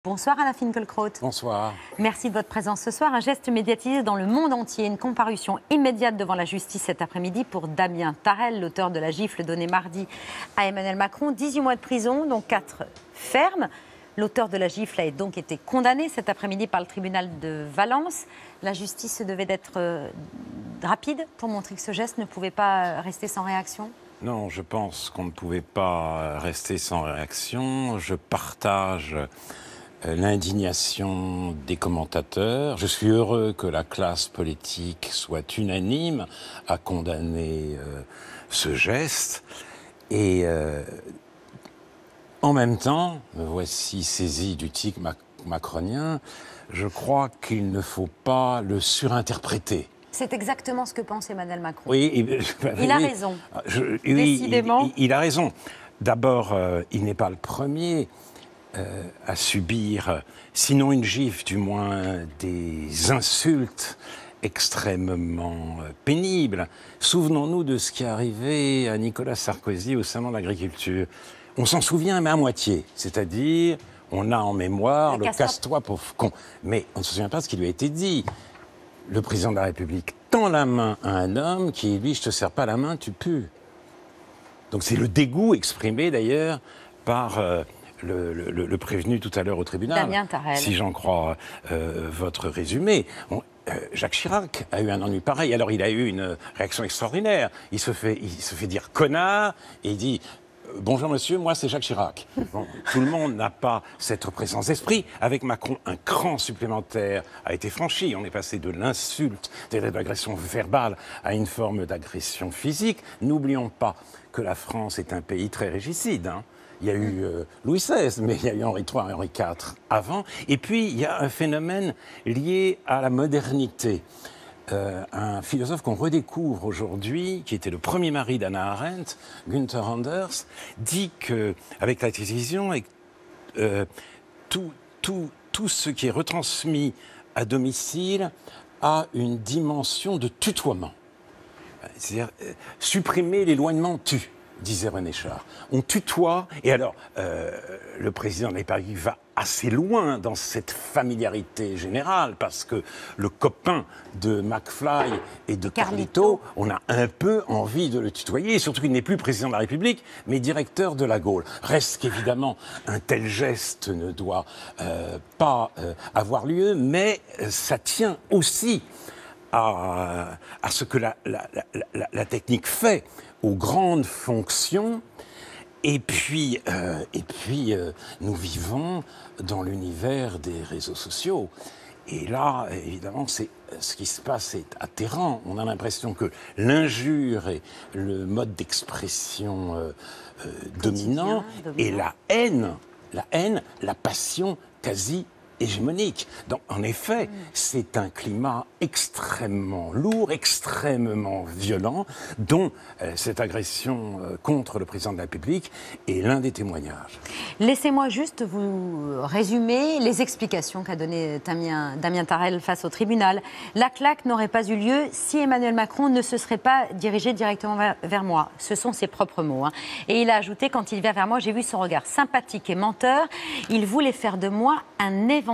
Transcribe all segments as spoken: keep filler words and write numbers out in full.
Bonsoir Alain Finkielkraut. Bonsoir. Merci de votre présence ce soir. Un geste médiatisé dans le monde entier, une comparution immédiate devant la justice cet après-midi pour Damien Tarel, l'auteur de la gifle donnée mardi à Emmanuel Macron. dix-huit mois de prison, dont quatre fermes. L'auteur de la gifle a donc été condamné cet après-midi par le tribunal de Valence. La justice devait d'être euh, rapide pour montrer que ce geste ne pouvait pas rester sans réaction. Non, je pense qu'on ne pouvait pas rester sans réaction. Je partage l'indignation des commentateurs. Je suis heureux que la classe politique soit unanime à condamner euh, ce geste. Et euh, en même temps, me voici saisi du tic mac macronien, je crois qu'il ne faut pas le surinterpréter. C'est exactement ce que pense Emmanuel Macron. Oui, il, il a raison. Je, oui, Décidément. Il, il, il a raison. D'abord, euh, il n'est pas le premier euh, à subir, sinon une gifle, du moins des insultes extrêmement euh, pénibles. Souvenons-nous de ce qui est arrivé à Nicolas Sarkozy au Salon de l'Agriculture. On s'en souvient, mais à moitié. C'est-à-dire, on a en mémoire le, le casse-toi, pauvre con. Mais on ne se souvient pas de ce qui lui a été dit. Le président de la République tend la main à un homme qui lui, je te serre pas la main, tu pues. Donc c'est le dégoût exprimé d'ailleurs par euh, le, le, le prévenu tout à l'heure au tribunal. Damien Tarel. Si j'en crois euh, votre résumé. On, euh, Jacques Chirac a eu un ennui pareil. Alors il a eu une réaction extraordinaire. Il se fait, il se fait dire connard et il dit... Bonjour monsieur, moi c'est Jacques Chirac. Bon, tout le monde n'a pas cette présence d'esprit. Avec Macron, un cran supplémentaire a été franchi. On est passé de l'insulte, de l'agression verbale à une forme d'agression physique. N'oublions pas que la France est un pays très régicide. Hein. Il y a eu euh, Louis seize, mais il y a eu Henri trois et Henri quatre avant. Et puis il y a un phénomène lié à la modernité. Euh, un philosophe qu'on redécouvre aujourd'hui, qui était le premier mari d'Hannah Arendt, Günther Anders, dit qu'avec la télévision, euh, tout, tout, tout ce qui est retransmis à domicile a une dimension de tutoiement. C'est-à-dire, euh, supprimer l'éloignement tue, disait René Char. On tutoie, et alors, euh, le président de la République va assez loin dans cette familiarité générale, parce que le copain de McFly et de Carlito, Carlito, on a un peu envie de le tutoyer, surtout qu'il n'est plus président de la République, mais directeur de la Gaule. Reste qu'évidemment, un tel geste ne doit euh, pas euh, avoir lieu, mais ça tient aussi à, à ce que la, la, la, la technique fait aux grandes fonctions. Et puis, euh, et puis euh, nous vivons dans l'univers des réseaux sociaux. Et là, évidemment, c'est, ce qui se passe est atterrant. On a l'impression que l'injure est le mode d'expression euh, euh, dominant, dominant, et la haine, la haine, la passion quasi hégémonique. Donc, en effet, mmh. c'est un climat extrêmement lourd, extrêmement violent, dont euh, cette agression euh, contre le président de la République est l'un des témoignages. Laissez-moi juste vous résumer les explications qu'a donné Damien, Damien Tarel face au tribunal. La claque n'aurait pas eu lieu si Emmanuel Macron ne se serait pas dirigé directement vers, vers moi. Ce sont ses propres mots. Hein. Et il a ajouté, quand il vient vers moi, j'ai vu son regard sympathique et menteur. Il voulait faire de moi un éventuel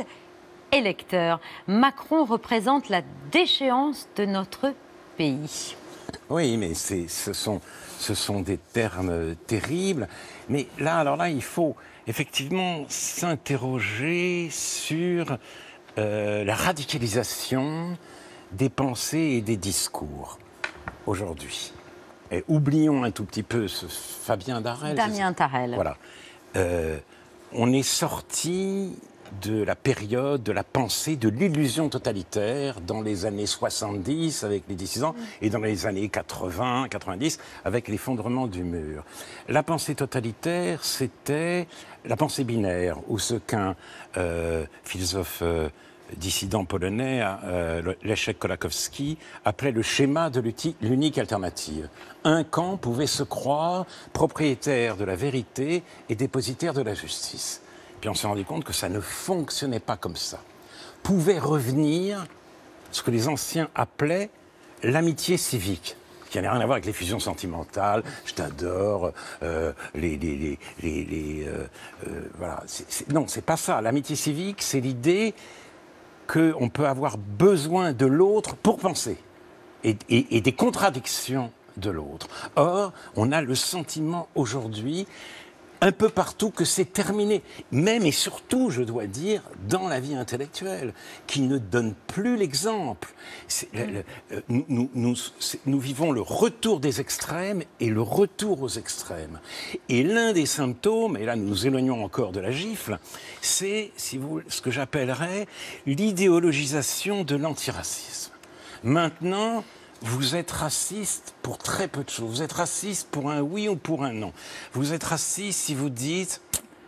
électeur. Macron représente la déchéance de notre pays. Oui, mais c'est, ce, sont, ce sont des termes terribles. Mais là, alors là, il faut effectivement s'interroger sur euh, la radicalisation des pensées et des discours aujourd'hui. Et oublions un tout petit peu ce Fabien Tarel. Damien Tarel. Voilà. Euh, on est sorti de la période, de la pensée, de l'illusion totalitaire dans les années soixante-dix avec les dissidents et dans les années quatre-vingts, quatre-vingt-dix avec l'effondrement du mur. La pensée totalitaire, c'était la pensée binaire, ou ce qu'un euh, philosophe euh, dissident polonais, euh, Leszek Kolakowski, appelait le schéma de l'unique alternative. Un camp pouvait se croire propriétaire de la vérité et dépositaire de la justice. Puis on s'est rendu compte que ça ne fonctionnait pas comme ça. Pouvait revenir ce que les anciens appelaient l'amitié civique. qui n'a rien à voir avec les fusions sentimentales, je t'adore, euh, les, les, les, les, les euh, euh, voilà. C'est, c'est, non, c'est pas ça. L'amitié civique, c'est l'idée qu'on peut avoir besoin de l'autre pour penser, et, et, et des contradictions de l'autre. Or, on a le sentiment aujourd'hui, un peu partout, que c'est terminé. Même et surtout, je dois dire, dans la vie intellectuelle, qui ne donne plus l'exemple. C'est, le, le, nous, nous, nous, nous vivons le retour des extrêmes et le retour aux extrêmes. Et l'un des symptômes, et là nous nous éloignons encore de la gifle, c'est, si vous, ce que j'appellerais l'idéologisation de l'antiracisme. Maintenant, vous êtes raciste pour très peu de choses. Vous êtes raciste pour un oui ou pour un non. Vous êtes raciste si vous dites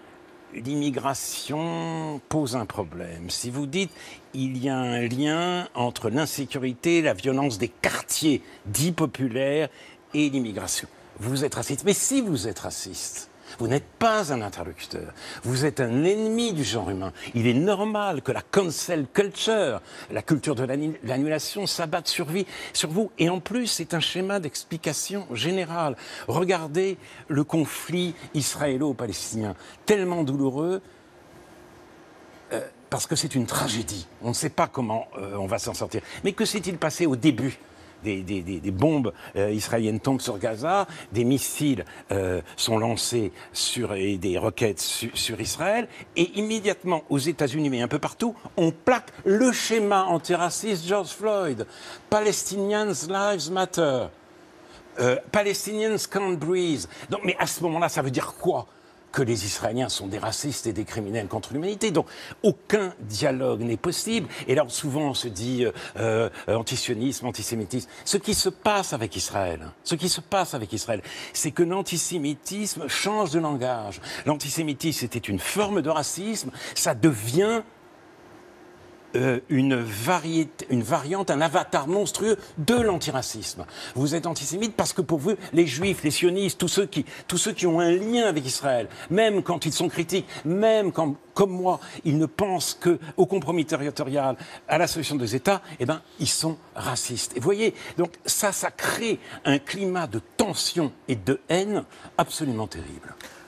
l'immigration pose un problème. Si vous dites il y a un lien entre l'insécurité, la violence des quartiers dits populaires et l'immigration. Vous êtes raciste. Mais si vous êtes raciste, vous n'êtes pas un interlocuteur. Vous êtes un ennemi du genre humain. Il est normal que la cancel culture, la culture de l'annulation, s'abatte sur, sur vous. Et en plus, c'est un schéma d'explication générale. Regardez le conflit israélo-palestinien, tellement douloureux, euh, parce que c'est une tragédie. On ne sait pas comment euh, on va s'en sortir. Mais que s'est-il passé au début ? Des, des, des, des bombes euh, israéliennes tombent sur Gaza, des missiles euh, sont lancés sur, et des roquettes su, sur Israël, et immédiatement aux États-Unis, mais un peu partout, on plaque le schéma antiraciste George Floyd. Palestinians lives matter. Euh, Palestinians can't breathe. Donc, mais à ce moment-là, ça veut dire quoi ? Que les Israéliens sont des racistes et des criminels contre l'humanité. Donc, aucun dialogue n'est possible. Et là, souvent, on se dit euh, euh, antisionisme, antisémitisme. Ce qui se passe avec Israël, ce qui se passe avec Israël, c'est que l'antisémitisme change de langage. L'antisémitisme était une forme de racisme, ça devient Euh, une, variété, une variante, un avatar monstrueux de l'antiracisme. Vous êtes antisémite parce que pour vous, les juifs, les sionistes, tous ceux qui, tous ceux qui ont un lien avec Israël, même quand ils sont critiques, même quand, comme moi, ils ne pensent qu'au compromis territorial, à la solution des États, eh ben, ils sont racistes. Et vous voyez, donc ça, ça crée un climat de tension et de haine absolument terrible.